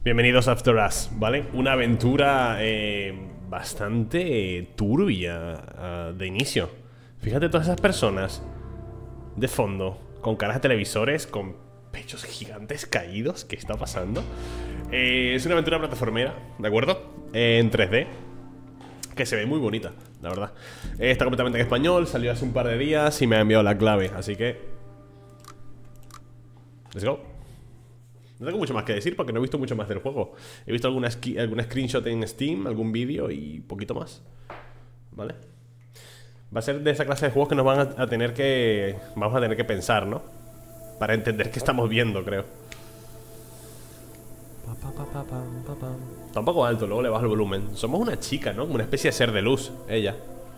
Bienvenidos a After Us, ¿vale? Una aventura bastante turbia de inicio. Fíjate todas esas personas de fondo, con caras de televisores, con pechos gigantes caídos. ¿Qué está pasando? Es una aventura plataformera, ¿de acuerdo? En 3D, que se ve muy bonita, la verdad. Está completamente en español, salió hace un par de días y me ha enviado la clave, así que... let's go. No tengo mucho más que decir porque no he visto mucho más del juego. He visto alguna screenshot en Steam, algún vídeo y poquito más, ¿vale? Va a ser de esa clase de juegos que nos van a tener que... vamos a tener que pensar, ¿no? Para entender qué estamos viendo, creo. Está un poco alto, luego le bajo el volumen. Somos una chica, ¿no? Como una especie de ser de luz, ella.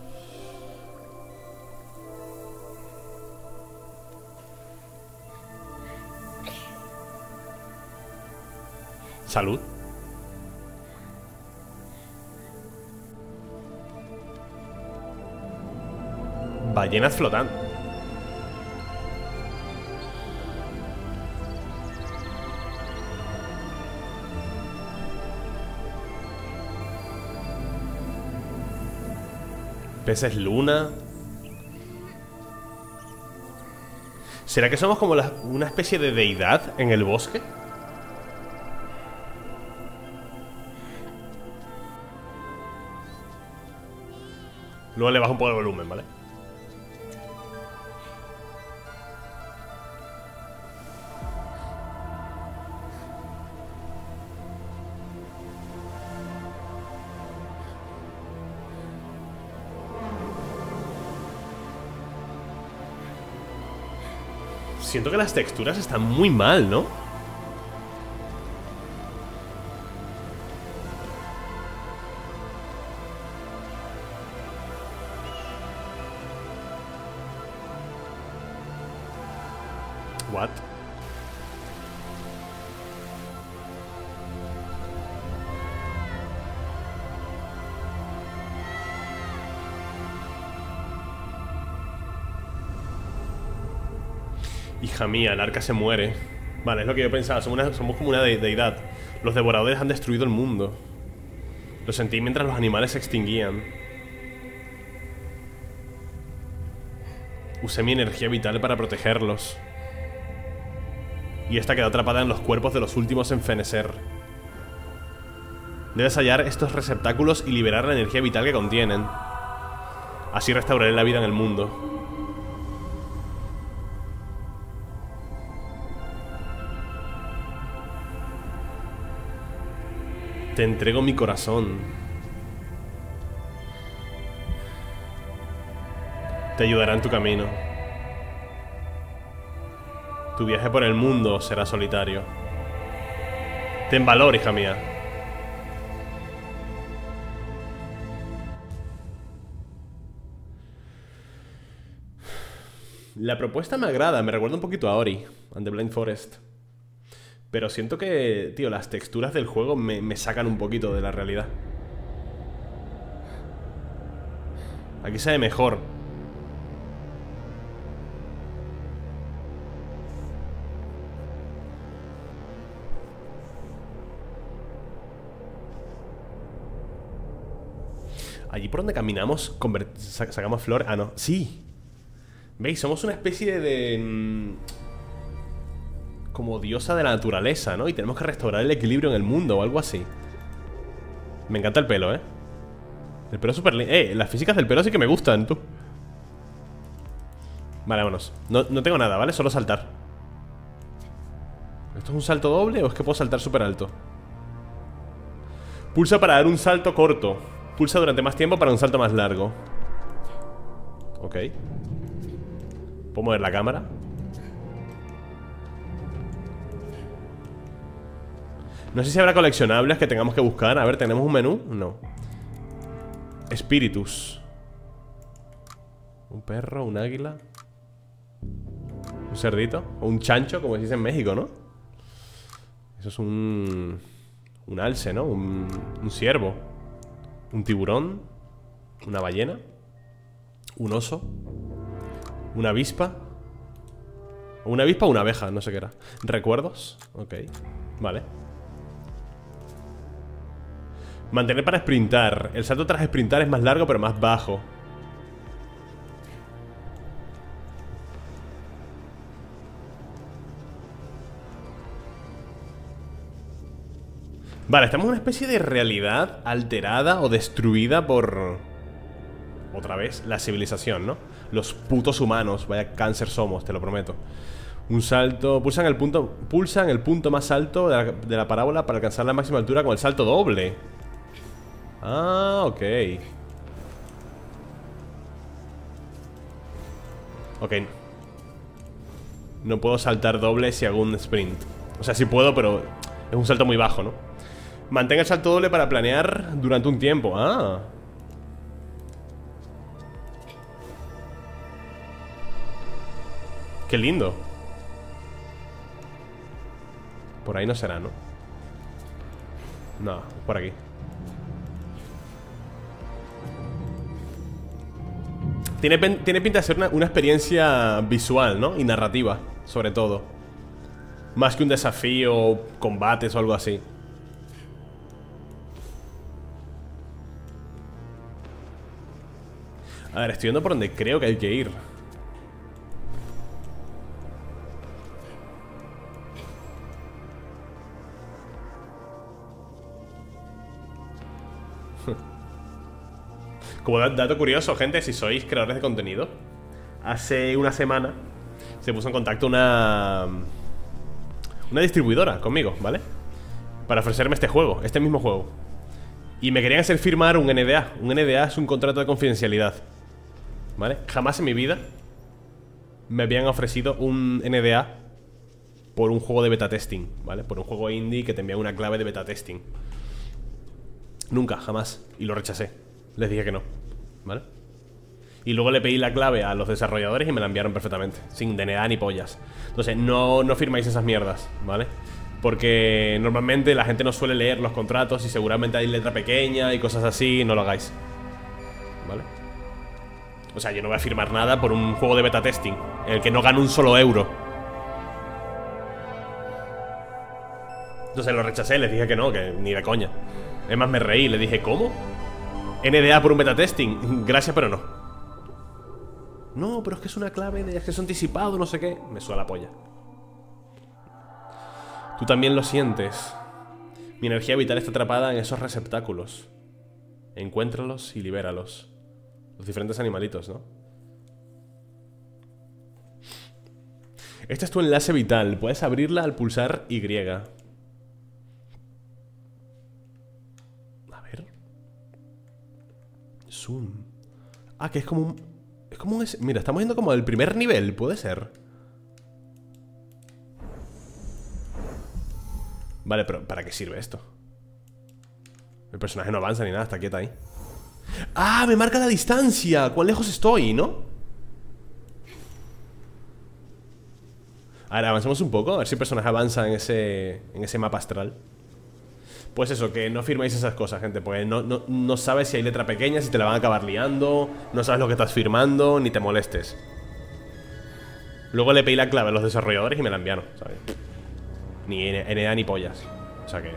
Salud. Ballenas flotando. Peces luna. ¿Será que somos como una especie de deidad en el bosque? Luego le bajo un poco el volumen, ¿vale? Siento que las texturas están muy mal, ¿no? What? Hija mía, el arca se muere. Vale, es lo que yo pensaba, somos como una deidad. Los devoradores han destruido el mundo. Lo sentí mientras los animales se extinguían. Usé mi energía vital para protegerlos. Y esta quedó atrapada en los cuerpos de los últimos en fenecer. Debes hallar estos receptáculos y liberar la energía vital que contienen. Así restauraré la vida en el mundo. Te entrego mi corazón. Te ayudará en tu camino. Tu viaje por el mundo será solitario. Ten valor, hija mía. La propuesta me agrada, me recuerda un poquito a Ori and the Blind Forest. Pero siento que, tío, las texturas del juego me sacan un poquito de la realidad. Aquí se ve mejor. Allí por donde caminamos sacamos flor. Ah, no, sí. ¿Veis? Somos una especie de como diosa de la naturaleza, ¿no? Y tenemos que restaurar el equilibrio en el mundo o algo así. Me encanta el pelo, ¿eh? El pelo es súper lindo. Las físicas del pelo sí que me gustan, tú. Vale, vámonos. No tengo nada, ¿vale? Solo saltar. ¿Esto es un salto doble o es que puedo saltar súper alto? Pulsa para dar un salto corto. Pulsa durante más tiempo para un salto más largo. Ok. ¿Puedo mover la cámara? No sé si habrá coleccionables que tengamos que buscar. A ver, ¿tenemos un menú? No. Espíritus. Un perro, un águila. Un cerdito. O un chancho, como se dice en México, ¿no? Eso es un alce, ¿no? Un ciervo. Un tiburón. Una ballena. Un oso. Una avispa. Una avispa o una abeja, no sé qué era. Recuerdos. Ok, vale. Mantener para sprintar. El salto tras sprintar es más largo pero más bajo. Vale, estamos en una especie de realidad alterada o destruida por... Otra vez, la civilización, ¿no? Los putos humanos, vaya cáncer somos, te lo prometo. Un salto... Pulsan el punto más alto de la parábola para alcanzar la máxima altura con el salto doble. Ah, ok. Ok. No puedo saltar doble si hago un sprint. O sea, sí puedo, pero es un salto muy bajo, ¿no? Mantenga el salto doble para planear durante un tiempo. Ah. Qué lindo. Por ahí no será, ¿no? No, por aquí. Tiene pinta de ser una experiencia visual, ¿no? Y narrativa, sobre todo. Más que un desafío, combates o algo así. A ver, estoy yendo por donde creo que hay que ir. Como dato curioso, gente, si sois creadores de contenido, hace una semana se puso en contacto una distribuidora conmigo, ¿vale? Para ofrecerme este juego, este mismo juego. Y me querían hacer firmar un NDA. Un NDA es un contrato de confidencialidad, ¿vale? Jamás en mi vida me habían ofrecido un NDA por un juego de beta testing, ¿vale? Por un juego indie que te envía una clave de beta testing. Nunca, jamás. Y lo rechacé. Les dije que no, ¿vale? Y luego le pedí la clave a los desarrolladores y me la enviaron perfectamente, sin NDA ni pollas. Entonces, no firmáis esas mierdas, ¿vale? Porque normalmente la gente no suele leer los contratos y seguramente hay letra pequeña y cosas así. No lo hagáis, ¿vale? O sea, yo no voy a firmar nada por un juego de beta testing en el que no gano un solo euro. Entonces lo rechacé, les dije que no, que ni de coña. Es más, me reí, le dije, ¿cómo? NDA por un beta testing. Gracias, pero no. No, pero es que es una clave de acceso anticipado, no sé qué. Me suda la polla. Tú también lo sientes. Mi energía vital está atrapada en esos receptáculos. Encuéntralos y libéralos. Los diferentes animalitos, ¿no? Este es tu enlace vital. Puedes abrirla al pulsar Y. A ver. Zoom. Ah, que es como un... Es como un... Mira, estamos yendo como al primer nivel. Puede ser. Vale, pero ¿para qué sirve esto? El personaje no avanza ni nada, está quieta ahí. ¡Ah! Me marca la distancia. ¿Cuán lejos estoy, no? A ver, avancemos un poco. A ver si el personaje avanza en ese mapa astral. Pues eso, que no firméis esas cosas, gente. Porque no sabes si hay letra pequeña, si te la van a acabar liando. No sabes lo que estás firmando, ni te molestes. Luego le pedí la clave a los desarrolladores y me la enviaron, ¿sabes? Ni NDA ni pollas. O sea que...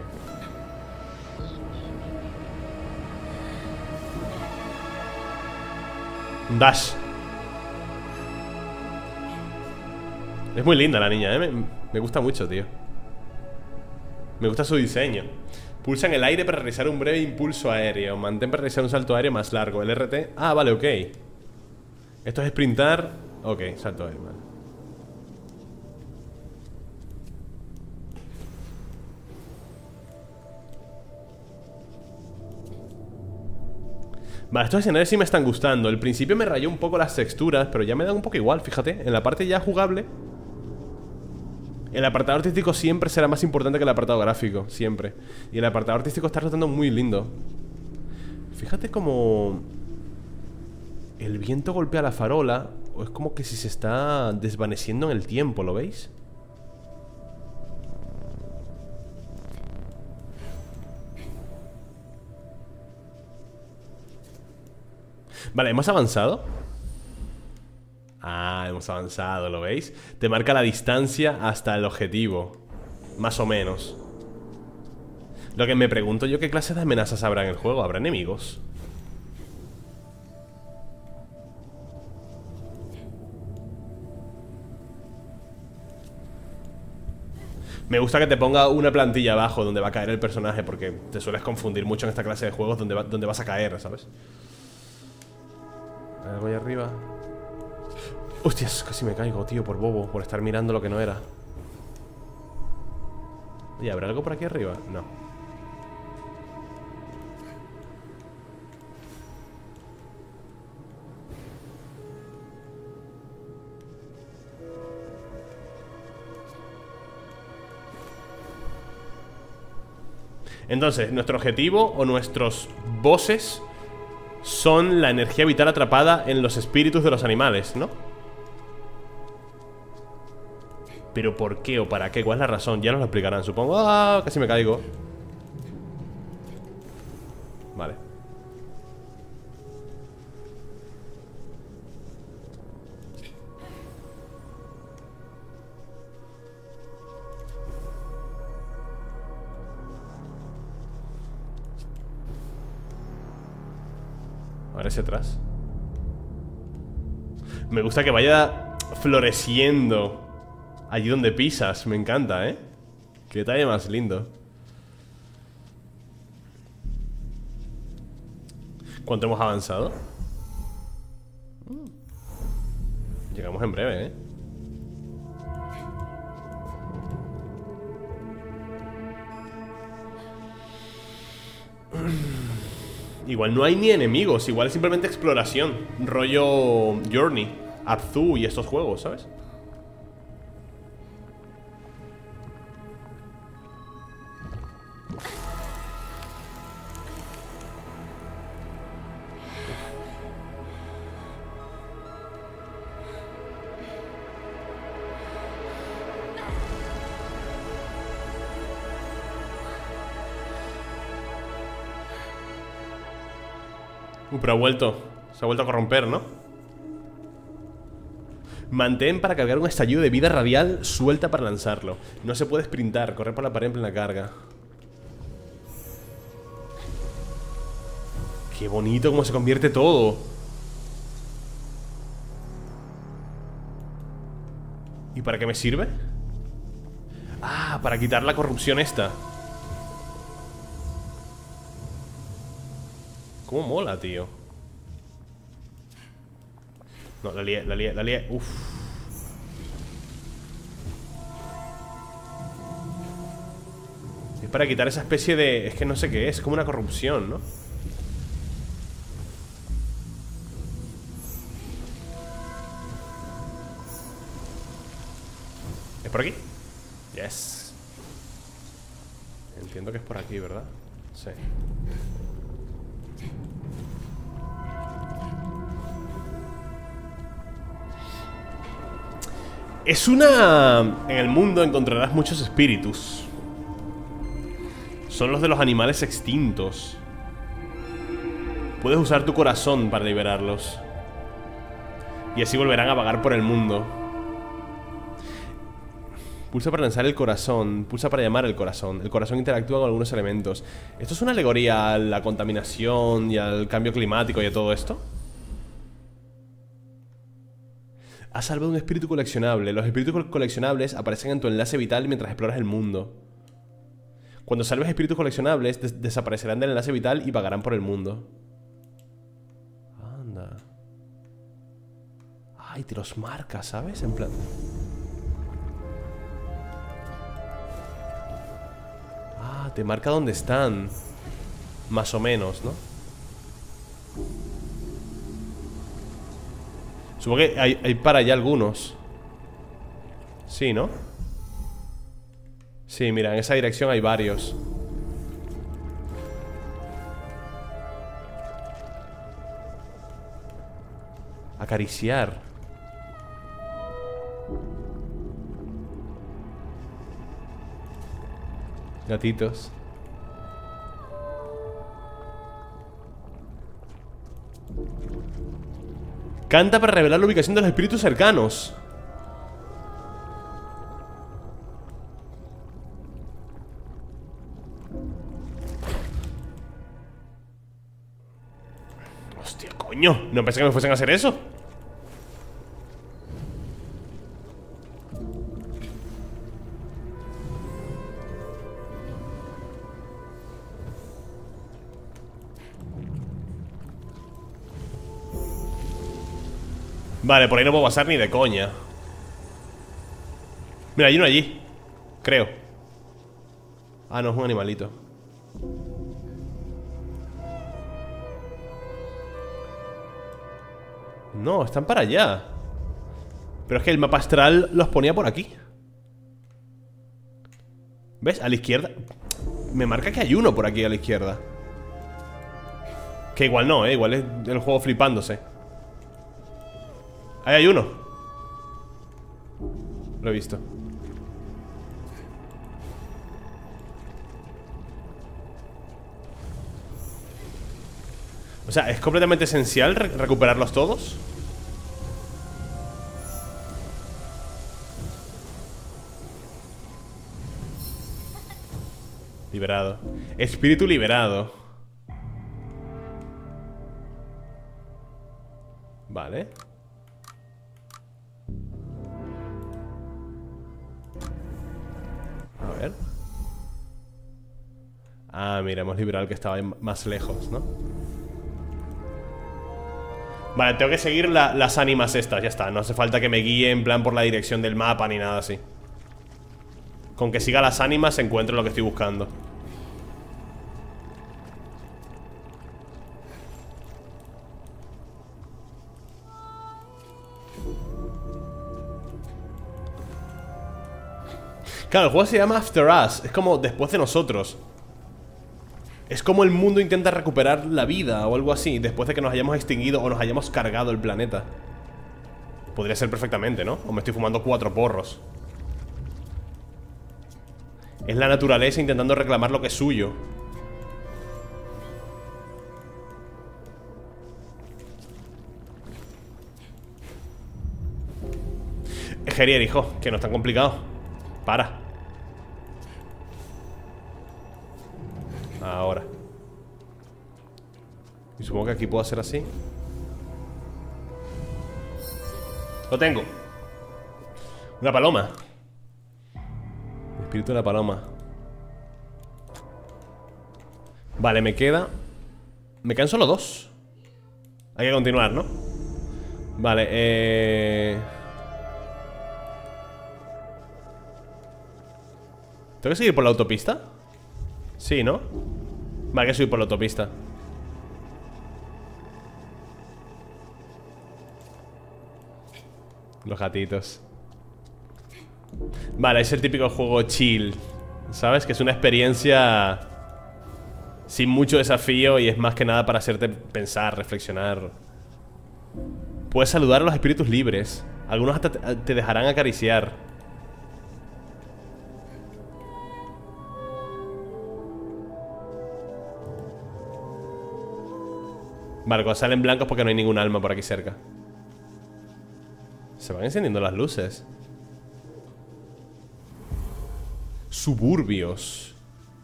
Dash. Es muy linda la niña, ¿eh? Me gusta mucho, tío. Me gusta su diseño. Pulsa en el aire para realizar un breve impulso aéreo. Mantén para realizar un salto aéreo más largo. El RT... Ah, vale, ok. Esto es sprintar. Ok, salto aéreo, vale. Vale, estos escenarios sí me están gustando. Al principio me rayó un poco las texturas, pero ya me dan un poco igual, fíjate. En la parte ya jugable, el apartado artístico siempre será más importante que el apartado gráfico. Siempre. Y el apartado artístico está resultando muy lindo. Fíjate como... el viento golpea la farola. O es como que si se está desvaneciendo en el tiempo, ¿lo veis? Vale, ¿hemos avanzado? Ah, hemos avanzado, ¿lo veis? Te marca la distancia hasta el objetivo. Más o menos. Lo que me pregunto yo, ¿qué clase de amenazas habrá en el juego? ¿Habrá enemigos? Me gusta que te ponga una plantilla abajo donde va a caer el personaje, porque te sueles confundir mucho en esta clase de juegos donde vas a caer, ¿sabes? Algo ahí arriba. Hostias, casi me caigo, tío, por bobo, por estar mirando lo que no era. Oye, ¿habrá algo por aquí arriba? No. Entonces, nuestro objetivo o nuestros bosses son la energía vital atrapada en los espíritus de los animales, ¿no? ¿Pero por qué o para qué? ¿Cuál es la razón? Ya nos lo explicarán, supongo. ¡Ah! Casi me caigo. Vale. Ahora hacia atrás. Me gusta que vaya floreciendo allí donde pisas. Me encanta, ¿eh? Qué detalle más lindo. ¿Cuánto hemos avanzado? Llegamos en breve, ¿eh? Igual no hay ni enemigos, igual es simplemente exploración. Rollo Journey, Abzu y estos juegos, ¿sabes? Pero ha vuelto. Se ha vuelto a corromper, ¿no? Mantén para cargar un estallido de vida radial. Suelta para lanzarlo. No se puede sprintar. Correr por la pared en plena carga. Qué bonito cómo se convierte todo. ¿Y para qué me sirve? Ah, para quitar la corrupción esta. ¿Cómo mola, tío? No, la lié. Uf. Es para quitar esa especie de... Es que no sé qué es como una corrupción, ¿no? ¿Es por aquí? Yes. Entiendo que es por aquí, ¿verdad? Sí. Es una... En el mundo encontrarás muchos espíritus. Son los de los animales extintos. Puedes usar tu corazón para liberarlos. Y así volverán a vagar por el mundo. Pulsa para lanzar el corazón. Pulsa para llamar el corazón. El corazón interactúa con algunos elementos. ¿Esto es una alegoría a la contaminación y al cambio climático y a todo esto? Has salvado un espíritu coleccionable. Los espíritus coleccionables aparecen en tu enlace vital mientras exploras el mundo. Cuando salves espíritus coleccionables, desaparecerán del enlace vital y vagarán por el mundo. Anda. Ay, te los marca, ¿sabes? En plan... Ah, te marca dónde están. Más o menos, ¿no? Supongo que hay para allá algunos. Sí, ¿no? Sí, mira, en esa dirección hay varios. Acariciar. Gatitos. Canta para revelar la ubicación de los espíritus cercanos. Coño, no pensé que me fuesen a hacer eso. Vale, por ahí no puedo pasar ni de coña. Mira, hay uno allí. Creo. Ah, no, es un animalito. No, están para allá. Pero es que el mapa astral los ponía por aquí. ¿Ves? A la izquierda. Me marca que hay uno por aquí a la izquierda. Que igual no, igual es el juego flipándose. Ahí hay uno. Lo he visto. O sea, ¿es completamente esencial recuperarlos todos? Liberado. Espíritu liberado. Vale. A ver. Ah, mira, hemos liberado al que estaba más lejos, ¿no? Vale, tengo que seguir las ánimas estas, ya está. No hace falta que me guíe en plan por la dirección del mapa ni nada así. Con que siga las ánimas encuentro lo que estoy buscando. Claro, el juego se llama After Us. Es como después de nosotros. Es como el mundo intenta recuperar la vida o algo así después de que nos hayamos extinguido o nos hayamos cargado el planeta. Podría ser perfectamente, ¿no? O me estoy fumando 4 porros. Es la naturaleza intentando reclamar lo que es suyo. Gerier, hijo, que no es tan complicado. Para. Ahora. Y supongo que aquí puedo hacer así. Lo tengo. Una paloma. El espíritu de la paloma. Vale, me quedan solo 2. Hay que continuar, ¿no? Vale, ¿tengo que seguir por la autopista? Sí, ¿no? Vale, hay que subir por la autopista. Los gatitos. Vale, es el típico juego chill, ¿sabes? Que es una experiencia sin mucho desafío y es más que nada para hacerte pensar, reflexionar. Puedes saludar a los espíritus libres. Algunos hasta te dejarán acariciar. Vale, cuando salen blancos porque no hay ningún alma por aquí cerca. Se van encendiendo las luces. Suburbios.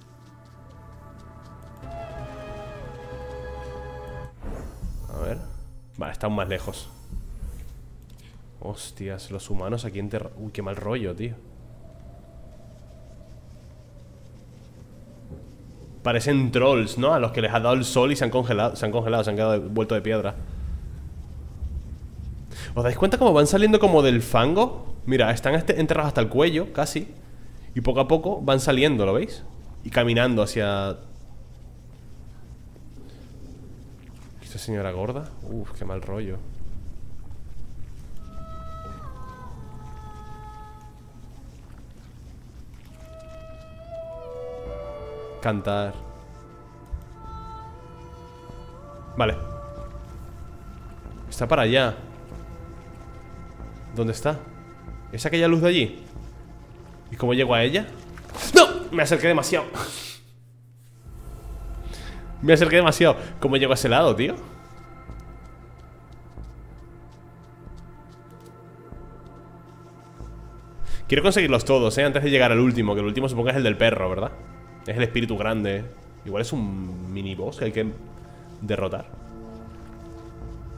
A ver. Vale, están más lejos. Hostias, los humanos aquí enterrados. Uy, qué mal rollo, tío. Parecen trolls, ¿no? A los que les ha dado el sol y se han congelado, se han quedado vuelto de piedra. ¿Os dais cuenta cómo van saliendo como del fango? Mira, están enterrados hasta el cuello, casi. Y poco a poco van saliendo, ¿lo veis? Y caminando hacia... ¿Esta señora gorda? Uf, qué mal rollo. Cantar. Vale. Está para allá. ¿Dónde está? ¿Es aquella luz de allí? ¿Y cómo llego a ella? ¡No! Me acerqué demasiado. Me acerqué demasiado. ¿Cómo llego a ese lado, tío? Quiero conseguirlos todos, antes de llegar al último. Que el último supongo que es el del perro, ¿verdad? Es el espíritu grande. Igual es un mini boss que hay que derrotar.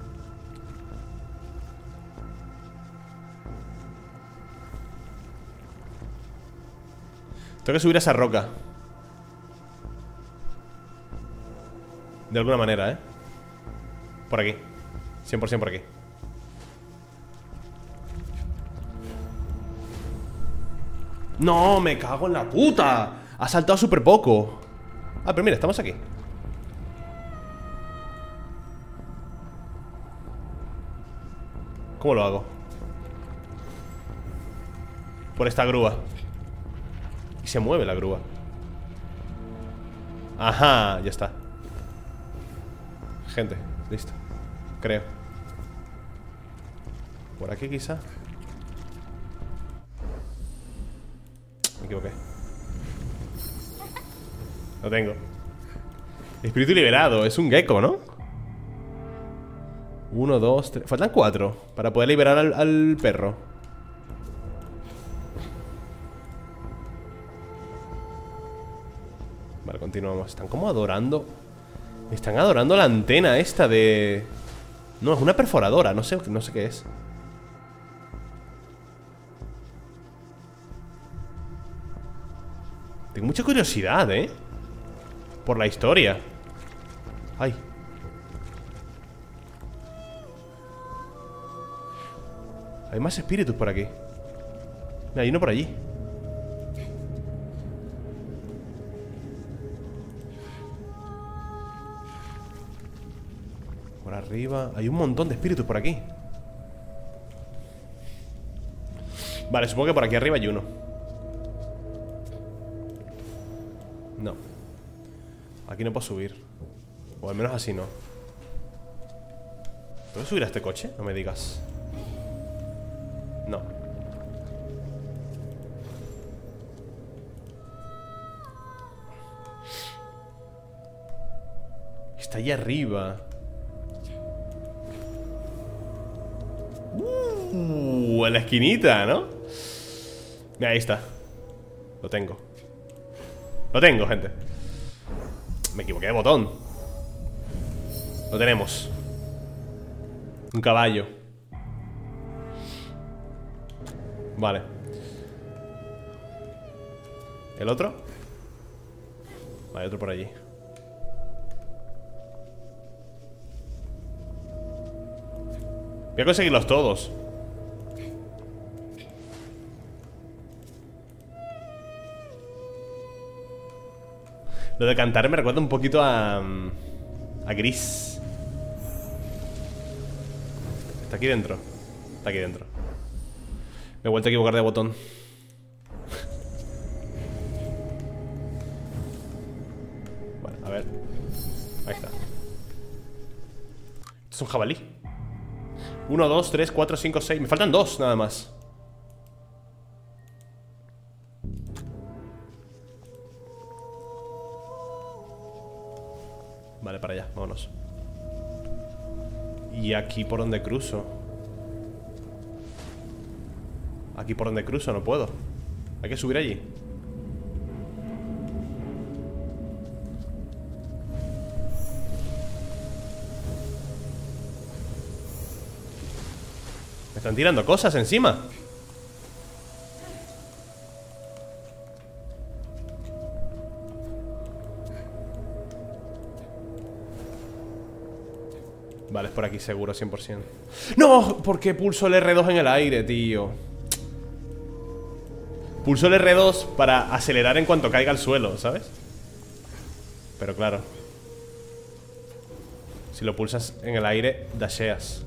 Tengo que subir a esa roca. De alguna manera, ¿eh? Por aquí. 100% por aquí. ¡No! ¡Me cago en la puta! Ha saltado súper poco. Ah, pero mira, estamos aquí. ¿Cómo lo hago? Por esta grúa. Y se mueve la grúa. Ajá, ya está. Gente, listo. Creo. Por aquí quizá. Me equivoqué. Lo tengo. Espíritu liberado, es un gecko, ¿no? 1, 2, 3. Faltan 4 para poder liberar al perro. Vale, continuamos. Están como adorando. Están adorando la antena esta de... No, es una perforadora, no sé qué es. Tengo mucha curiosidad, por la historia. Ay. Hay más espíritus por aquí. Mira, hay uno por allí. Por arriba. Hay un montón de espíritus por aquí. Vale, supongo que por aquí arriba hay uno. No. Aquí no puedo subir. O al menos así no. ¿Puedo subir a este coche? No me digas. No. Está ahí arriba. En la esquinita, ¿no? Mira, ahí está. Lo tengo. Lo tengo, gente. Me equivoqué de botón. Lo tenemos. Un caballo. Vale. ¿El otro? Vale, otro por allí. Voy a conseguirlos todos. Lo de cantar me recuerda un poquito a Gris. Está aquí dentro. Está aquí dentro. Me he vuelto a equivocar de botón. Vale, a ver. Ahí está. Esto es un jabalí. 1, 2, 3, 4, 5, 6. Me faltan 2 nada más. Vale, para allá, vámonos. ¿Y aquí por donde cruzo? Aquí por donde cruzo no puedo. Hay que subir allí. Me están tirando cosas encima. Vale, es por aquí seguro, 100%. ¡No! ¿Por qué pulso el R2 en el aire, tío? Pulso el R2 para acelerar en cuanto caiga al suelo, ¿sabes? Pero claro, si lo pulsas en el aire, dasheas.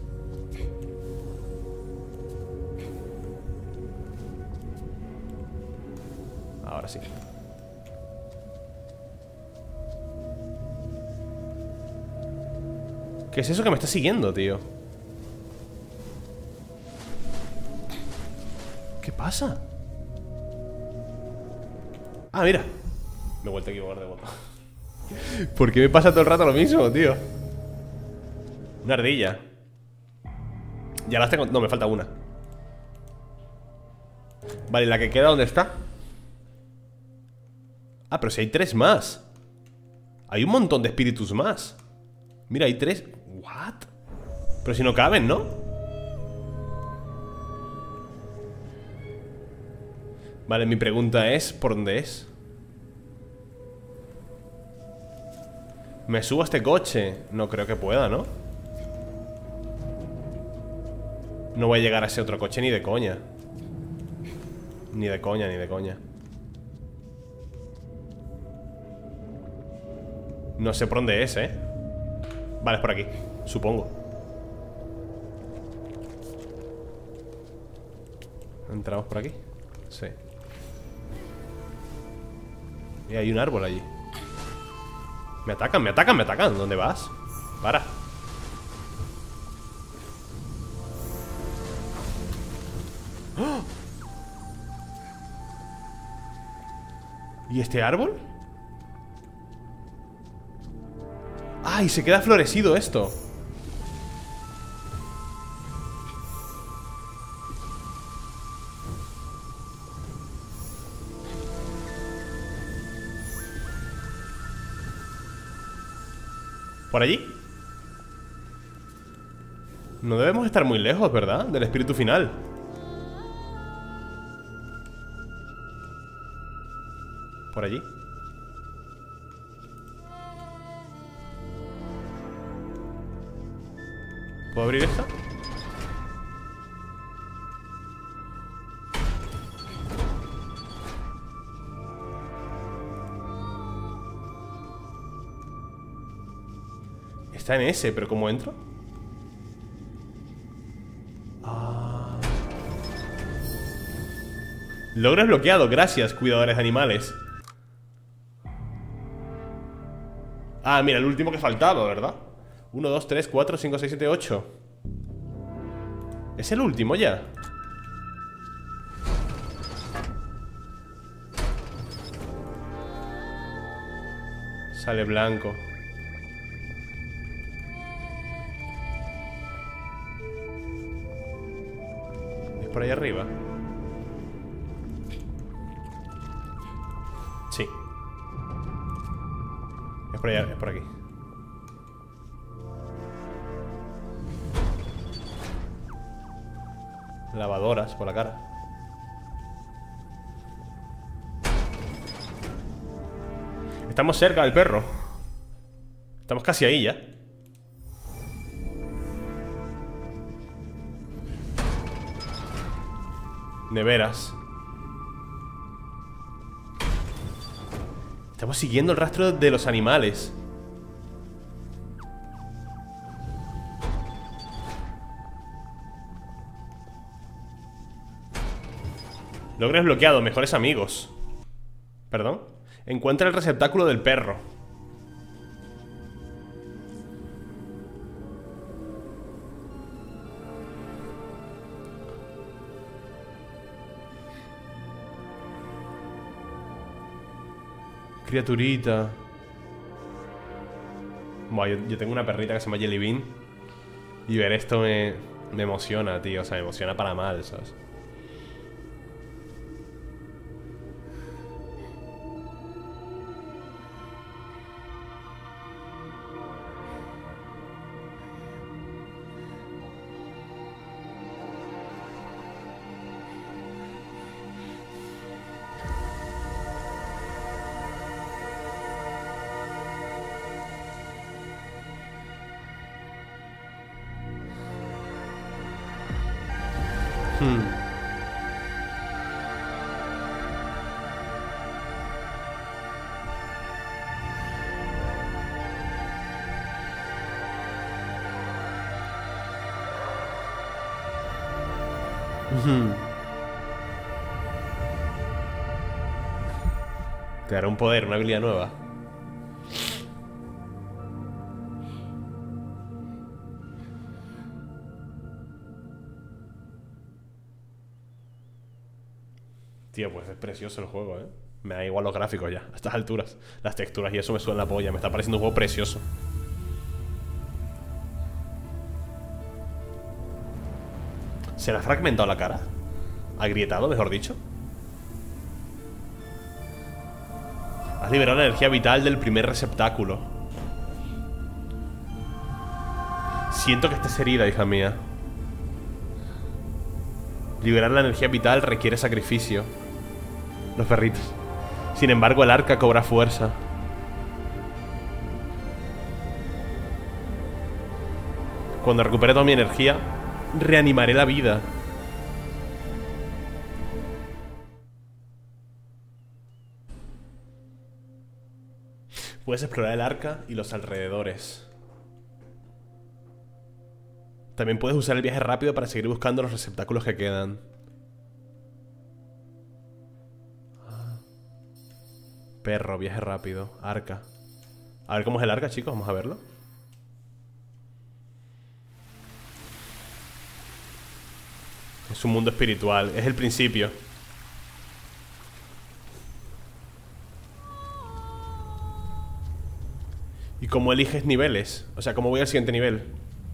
Ahora sí. ¿Qué es eso que me está siguiendo, tío? ¿Qué pasa? Ah, mira. Me he vuelto a equivocar de botón. ¿Por qué me pasa todo el rato lo mismo, tío? Una ardilla. Ya las tengo. No, me falta una. Vale, ¿la que queda dónde está? Ah, pero si hay 3 más. Hay un montón de espíritus más. Mira, hay 3. ¿What? Pero si no caben, ¿no? Vale, mi pregunta es, ¿por dónde es? ¿Me subo a este coche? No creo que pueda, ¿no? No voy a llegar a ese otro coche ni de coña. Ni de coña, ni de coña. No sé por dónde es, ¿eh? Vale, es por aquí, supongo. ¿Entramos por aquí? Sí. Y hay un árbol allí. Me atacan, me atacan, me atacan. ¿Dónde vas? Para. ¡Oh! ¿Y este árbol? ¡Ay! Se queda florecido esto. ¿Por allí? No debemos estar muy lejos, ¿verdad? Del espíritu final. Por allí. ¿Puedo abrir esta? Está en ese, pero ¿cómo entro? Ah. Logro desbloqueado, gracias, cuidadores de animales. Ah, mira, el último que faltaba, ¿verdad? 1, 2, 3, 4, 5, 6, 7, 8. ¿Es el último ya? Sale blanco. ¿Es por ahí arriba? Sí. Es por allá, es por aquí. Lavadoras por la cara. Estamos cerca del perro. Estamos casi ahí ya. Neveras. Estamos siguiendo el rastro de los animales. Logro desbloqueado, mejores amigos. ¿Perdón? Encuentra el receptáculo del perro. Criaturita. Buah, yo tengo una perrita que se llama Jelly Bean. Y ver esto me emociona, tío. O sea, me emociona para mal, ¿sabes? Te dará un poder, una habilidad nueva. Tío, pues es precioso el juego, ¿eh? Me da igual los gráficos ya, a estas alturas. Las texturas y eso me suena la polla. Me está pareciendo un juego precioso. ¿Se le ha fragmentado la cara? ¿Agrietado, mejor dicho? Has liberado la energía vital del primer receptáculo. Siento que estés herida, hija mía. Liberar la energía vital requiere sacrificio. Los perritos. Sin embargo, el arca cobra fuerza. Cuando recupere toda mi energía, reanimaré la vida. Puedes explorar el arca y los alrededores. También puedes usar el viaje rápido para seguir buscando los receptáculos que quedan. Perro, viaje rápido, arca. A ver cómo es el arca, chicos, vamos a verlo. Es un mundo espiritual, es el principio. ¿Y cómo eliges niveles? O sea, ¿cómo voy al siguiente nivel?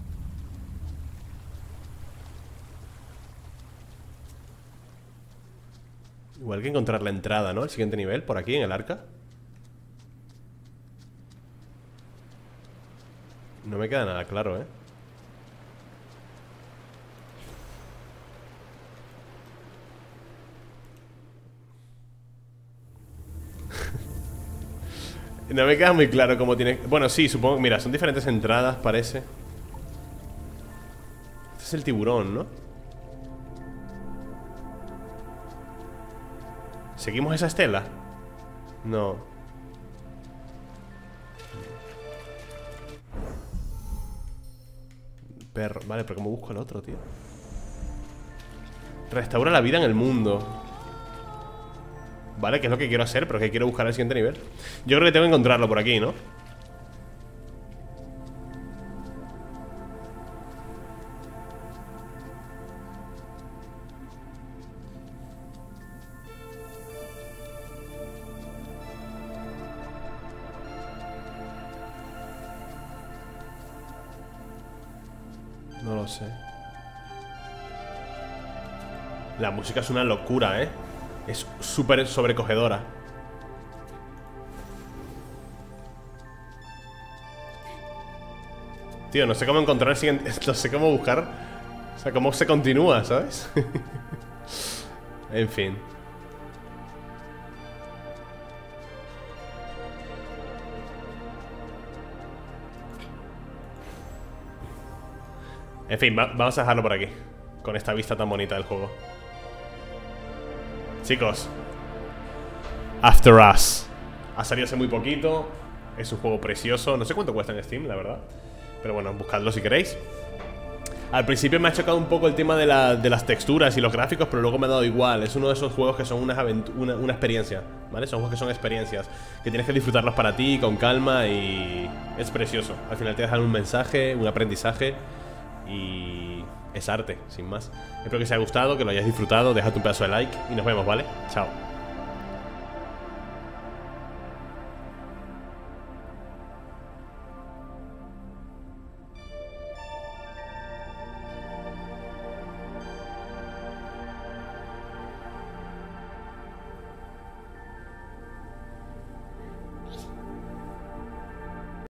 Igual que encontrar la entrada, ¿no? El siguiente nivel, por aquí, en el arca. No me queda nada claro, ¿eh? No me queda muy claro cómo tiene... Bueno, sí, supongo... Mira, son diferentes entradas, parece. Este es el tiburón, ¿no? ¿Seguimos esa estela? No. Perro. Vale, pero ¿cómo busco el otro, tío? Restaura la vida en el mundo. Vale, que es lo que quiero hacer, pero que quiero buscar el siguiente nivel. Yo creo que tengo que encontrarlo por aquí, ¿no? No lo sé. La música es una locura, ¿eh? Es súper sobrecogedora. Tío, no sé cómo encontrar el siguiente... No sé cómo buscar... O sea, cómo se continúa, ¿sabes? En fin. En fin, vamos a dejarlo por aquí. Con esta vista tan bonita del juego. Chicos, After Us ha salido hace muy poquito. Es un juego precioso. No sé cuánto cuesta en Steam, la verdad. Pero bueno, buscadlo si queréis. Al principio me ha chocado un poco el tema de las texturas y los gráficos, pero luego me ha dado igual. Es uno de esos juegos que son una experiencia, ¿vale? Son juegos que son experiencias, que tienes que disfrutarlos para ti, con calma, y es precioso. Al final te dejan un mensaje, un aprendizaje, y es arte, sin más. Espero que os haya gustado, que lo hayáis disfrutado. Dejad un pedazo de like y nos vemos, ¿vale? Chao.